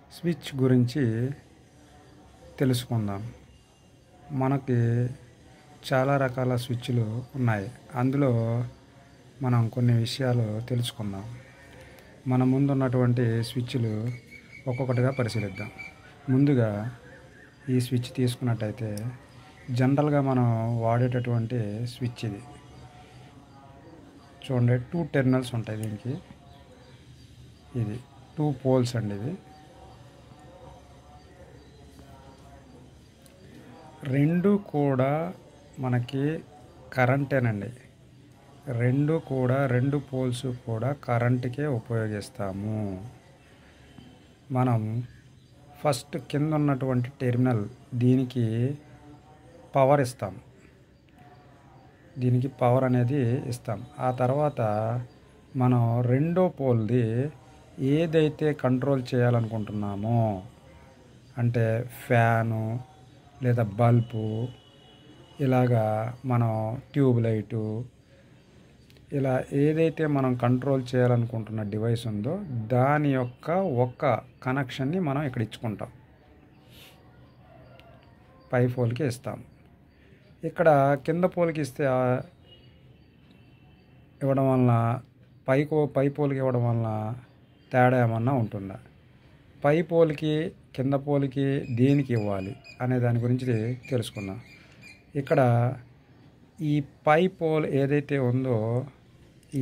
Switch గురించి తెలుసుకుందాం. మనకి చాలా రకాల స్విచ్లు ఉన్నాయి. అందులో మనం కొన్ని విషయాలు తెలుసుకుందాం. మన ముందు ఉన్నటువంటి స్విచ్లు ఒక్కొక్కటిగా పరిశీలిద్దాం. ముందుగా ఈ స్విచ్ తీసుకున్నట్టయితే జనరల్గా మనం వాడేటటువంటి స్విచ్ ఇది. చూడండి, 2 టెర్మినల్స్ ఉంటాయి దీనికి. ఇది 2 పోల్స్ అండి. ఇది రెండు కూడా మనకి కరెంటేనండి. రెండు పోల్స్ కూడా కరెంటుకే ఉపయోగిస్తాము. మనం ఫస్ట్ కింద ఉన్నటువంటి టెర్మినల్ దీనికి పవర్ ఇస్తాం. దీనికి పవర్ అనేది ఇస్తాం. ఆ తర్వాత మనం రెండో పోల్ది ఏదైతే కంట్రోల్ చేయాలనుకుంటున్నామో, అంటే ఫ్యాను లేదా బల్బు, ఇలాగా మనం ట్యూబ్ లైటు, ఇలా ఏదైతే మనం కంట్రోల్ చేయాలనుకుంటున్న డివైస్ ఉందో దాని యొక్క ఒక్క కనెక్షన్ని మనం ఇక్కడ ఇచ్చుకుంటాం. పై పోల్కి ఇస్తాం. ఇక్కడ కింద పోల్కి ఇస్తే ఇవ్వడం వలన పై పోల్కి ఇవ్వడం వలన తేడా ఏమన్నా ఉంటుందా, పై పోల్కి కింద పోల్కి దేనికి ఇవ్వాలి అనే దాని గురించి తెలుసుకుందాం. ఇక్కడ ఈ పై పోల్ ఏదైతే ఉందో ఈ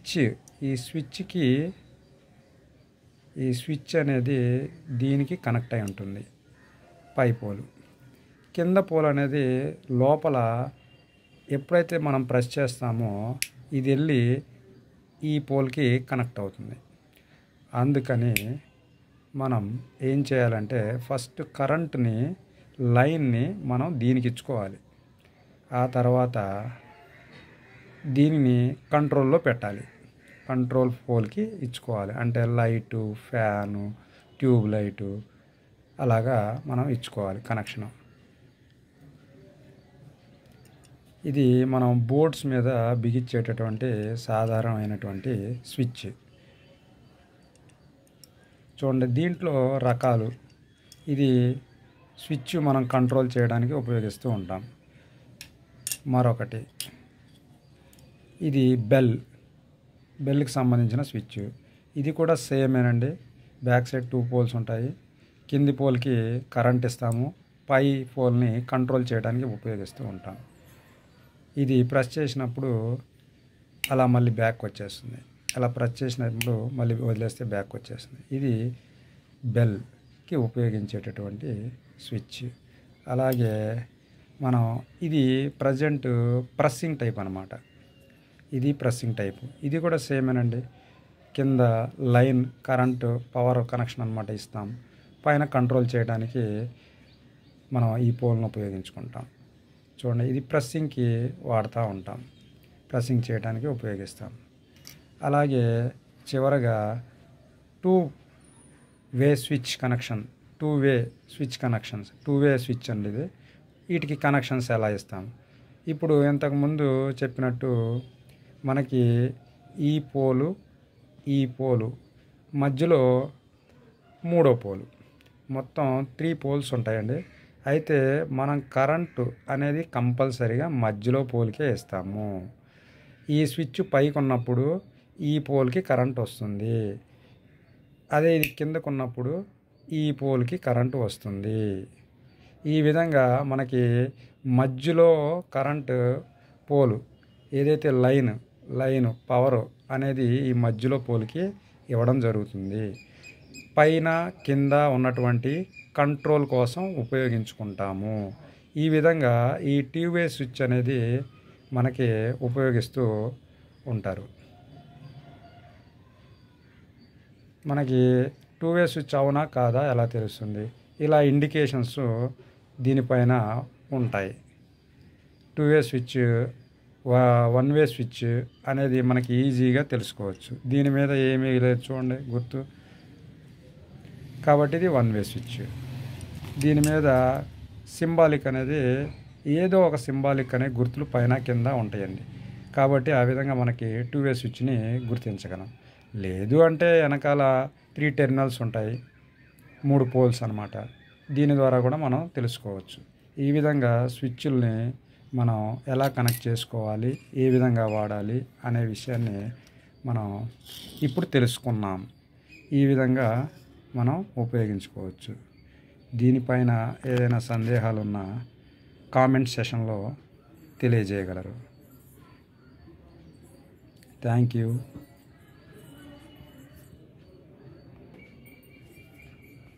స్విచ్ అనేది దీనికి కనెక్ట్ అయి ఉంటుంది. పై పోలు. కింద పోల్ అనేది లోపల ఎప్పుడైతే మనం ప్రెస్ చేస్తామో ఇది వెళ్ళి ఈ పోల్కి కనెక్ట్ అవుతుంది. అందుకని మనం ఏం చేయాలంటే ఫస్ట్ కరెంట్ని లైన్ని మనం దీనికి ఇచ్చుకోవాలి. ఆ తర్వాత దీనిని కంట్రోల్లో పెట్టాలి. కంట్రోల్ పోల్కి ఇచ్చుకోవాలి. అంటే లైటు, ఫ్యాను, ట్యూబ్ లైటు అలాగా మనం ఇచ్చుకోవాలి కనెక్షను. ఇది మనం బోర్డ్స్ మీద బిగించేటటువంటి సాధారణమైనటువంటి స్విచ్. చూడండి, దీంట్లో రకాలు. ఇది స్విచ్ మనం కంట్రోల్ చేయడానికి ఉపయోగిస్తూ ఉంటాం. మరొకటి ఇది బెల్కి సంబంధించిన స్విచ్. ఇది కూడా సేమేనండి. బ్యాక్ సైడ్ 2 పోల్స్ ఉంటాయి. కింది పోల్కి కరెంట్ ఇస్తాము. పై పోల్ని కంట్రోల్ చేయడానికి ఉపయోగిస్తూ ఉంటాం. ఇది ప్రెస్ చేసినప్పుడు అలా మళ్ళీ బ్యాక్ వచ్చేస్తుంది. అలా ప్రెస్ చేసినప్పుడు మళ్ళీ వదిలేస్తే బ్యాక్ వచ్చేస్తుంది. ఇది బెల్కి ఉపయోగించేటటువంటి స్విచ్. అలాగే మనం ఇది ప్రజెంట్ ప్రెస్సింగ్ టైప్ అన్నమాట. ఇది ప్రెస్సింగ్ టైపు. ఇది కూడా సేమేనండి. కింద లైన్ కరెంటు పవర్ కనెక్షన్ అన్నమాట ఇస్తాం. పైన కంట్రోల్ చేయడానికి మనం ఈ పోల్ను ఉపయోగించుకుంటాం. చూడండి, ఇది ప్రెస్సింగ్కి వాడుతూ ఉంటాం. ప్రెస్సింగ్ చేయడానికి ఉపయోగిస్తాం. అలాగే చివరగా 2 వే స్విచ్ అండి ఇది. వీటికి కనెక్షన్స్ ఎలా ఇస్తాం? ఇప్పుడు ఇంతకుముందు చెప్పినట్టు మనకి ఈ పోలు మధ్యలో మూడో పోలు, మొత్తం 3 పోల్స్ ఉంటాయండి. అయితే మనం కరెంటు అనేది కంపల్సరీగా మధ్యలో పోల్కే ఇస్తాము. ఈ స్విచ్ పైకి ఉన్నప్పుడు ఈ పోల్కి కరెంట్ వస్తుంది. అదే ఇది కిందకు ఉన్నప్పుడు ఈ పోల్కి కరెంటు వస్తుంది. ఈ విధంగా మనకి మధ్యలో కరెంటు పోలు ఏదైతే లైన్ పవర్ అనేది ఈ మధ్యలో పోల్కి ఇవ్వడం జరుగుతుంది. పైన కింద ఉన్నటువంటి కంట్రోల్ కోసం ఉపయోగించుకుంటాము. ఈ విధంగా ఈ ట్యూబ్ వే స్విచ్ అనేది మనకి ఉపయోగిస్తూ ఉంటారు. మనకి 2 వే స్విచ్ అవునా కాదా ఎలా తెలుస్తుంది? ఇలా ఇండికేషన్స్ దీనిపైన ఉంటాయి. 2 వే స్విచ్, 1 వే స్విచ్ అనేది మనకి ఈజీగా తెలుసుకోవచ్చు. దీని మీద ఏమీ లేదు చూడండి గుర్తు. కాబట్టి ఇది 1 వే స్విచ్. దీని మీద సింబాలిక్ అనేది ఏదో ఒక సింబాలిక్ అనే గుర్తులు పైన కింద ఉంటాయండి. కాబట్టి ఆ విధంగా మనకి 2 వే స్విచ్ని గుర్తించగలం. లేదు అంటే వెనకాల 3 టెర్మినల్స్ ఉంటాయి. 3 పోల్స్ అన్నమాట. దీని ద్వారా కూడా మనం తెలుసుకోవచ్చు. ఈ విధంగా స్విచ్చుల్ని మనం ఎలా కనెక్ట్ చేసుకోవాలి, ఏ విధంగా వాడాలి అనే విషయాన్ని మనం ఇప్పుడు తెలుసుకున్నాం. ఈ విధంగా మనం ఉపయోగించుకోవచ్చు. దీనిపైన ఏదైనా సందేహాలున్నా కామెంట్ సెషన్లో తెలియజేయగలరు. Thank you.